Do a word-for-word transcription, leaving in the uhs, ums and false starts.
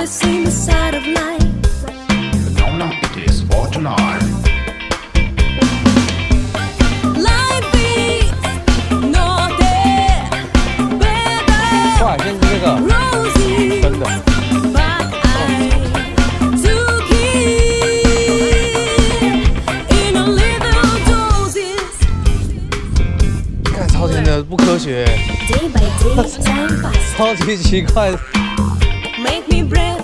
seen the side of life. No, no, it is for tonight. Life is not that better. 快，先是这个 Rosy, 真的。 but I took it in a little doses. 看超甜的，不科学， Day by day, time passes. 超级奇怪。 Make me breath.